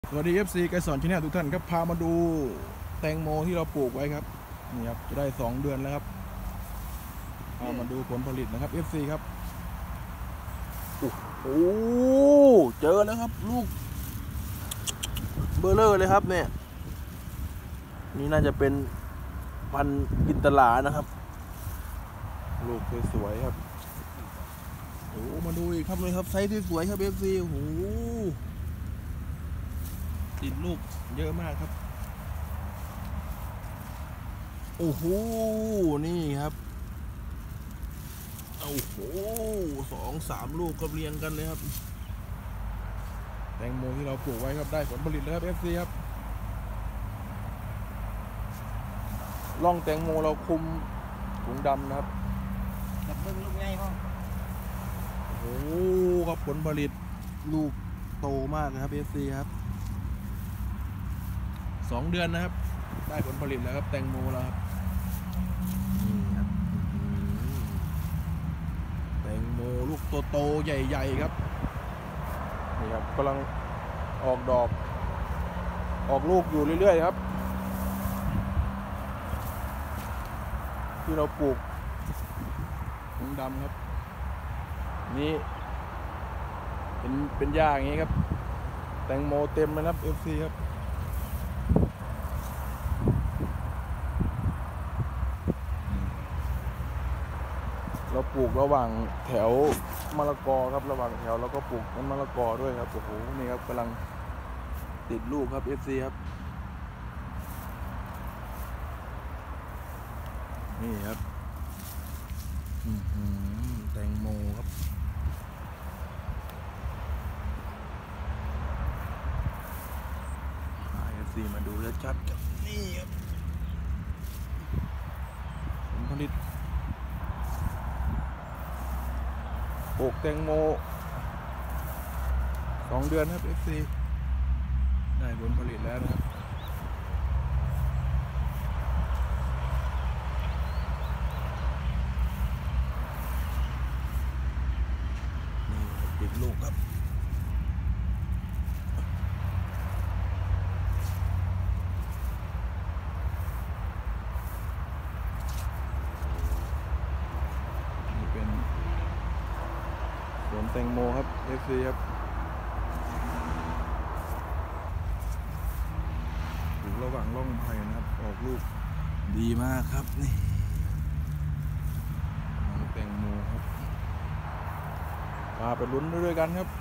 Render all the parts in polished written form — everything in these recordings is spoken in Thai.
สวัสดี FC ไกด์สอนชาแนลทุกท่านครับพามาดูแตงโมที่เราปลูกไว้ครับนี่ครับจะได้2 เดือนแล้วครับพามาดูผลผลิตนะครับ FC ครับโอ้โหเจอแล้วครับลูกเบอร์เลอร์เลยครับเนี่ยนี่น่าจะเป็นพันธุ์อินตลานะครับลูกสวยๆครับโอ้มาดูอีกครับเลยครับไซส์ที่สวยครับ FC โอ้โหติดลูกเยอะมากครับโอ้โหนี่ครับโอ้โห2-3 ลูกก็เรียงกันเลยครับแตงโมที่เราปลูกไว้ครับได้ผลผลิตแล้วครับ FC ครับร่องแตงโมเราคุมถุงดำนะครับกับเบิ้งลูกใหญ่พ่อโอ้โหครับผลผลิตลูกโตมากนะครับ FC ครับ2 เดือนนะครับได้ผลผลิตแล้วครับแตงโมแล้วครับนี่ครับแตงโมลูกโตๆใหญ่ๆครับนี่ครับกำลังออกดอกออกลูกอยู่เรื่อยๆครับที่เราปลูกถุงดำครับนี่เป็นหญ้าอย่างนี้ครับแตงโมเต็มเลยครับ FC ครับเราปลูกระหว่างแถวมะละกอครับระหว่างแถวแล้วก็ปลูกต้นมะละกอด้วยครับโอ้โหนี่ครับกำลังติดลูกครับ FC ครับนี่ครับแตงโมครับFC มาดูชัดๆครับนี่ครับผลผลิตปลูกแตงโม2 เดือนครับ FC ได้ผลผลิตแล้วนะครับนี่ติดลูกครับนี่เป็นสวนแตงโมครับ FC ครับปลูกระหว่างร่องไผ่นะครับออกลูกดีมากครับนี่แตงโมครับมาไปลุ้นด้วยกันครับ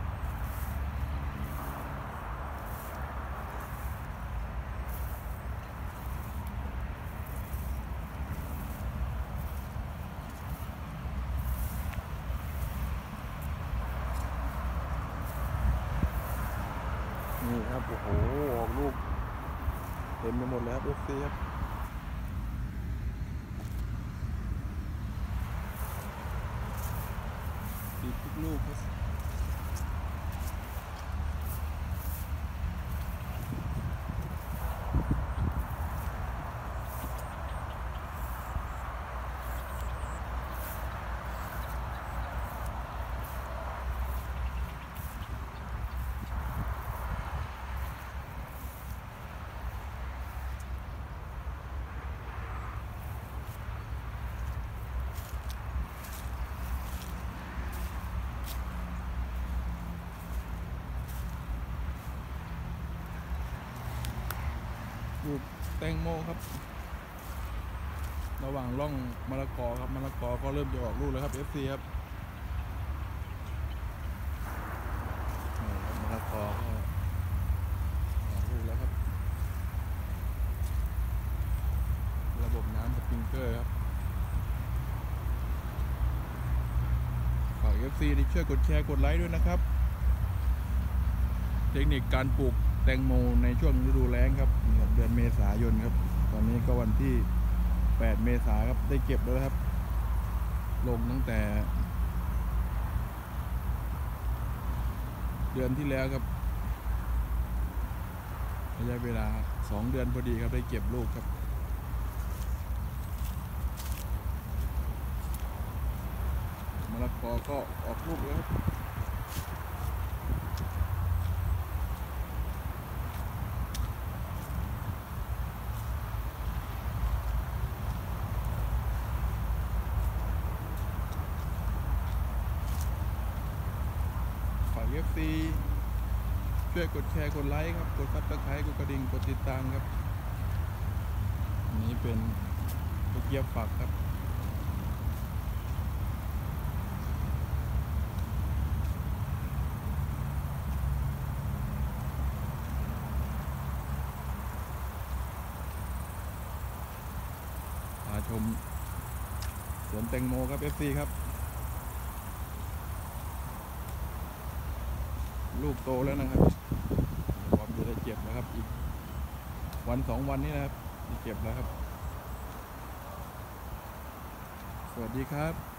นี่ครับโอ้โหออกลูกเต็มไปหมดเลยครับ FC ครับติดทุกลูกครับปลูกแตงโมครับระหว่างร่องมะละกอครับมะละกอก็เริ่มจะออกลูกแล้วครับ FC ครับมะละกอก็ออกลูกแล้วครับระบบน้ำสปริงเกอร์ครับฝาก FC ที่ช่วยกดแชร์กดไลค์ด้วยนะครับเทคนิคการปลูกแตงโมในช่วงฤดูแล้งครับเดือนเมษายนครับตอนนี้ก็วันที่8 เมษายนครับได้เก็บแล้วครับลงตั้งแต่เดือนที่แล้วครับระยะเวลา2 เดือนพอดีครับได้เก็บลูกครับมะละกอก็ออกลูกแล้วครับ FC ช่วยกดแชร์กดไลค์ครับกดซับสไครต์กดกระดิ่งกดติดตามครับอันนี้เป็นตะเกียบฝักครับพาชมสวนแตงโมครับ FC ครับลูกโตแล้วนะครับพร้อมจะได้เก็บแล้วครับอีกวัน2 วันนี้นะครับจะเก็บแล้วครับสวัสดีครับ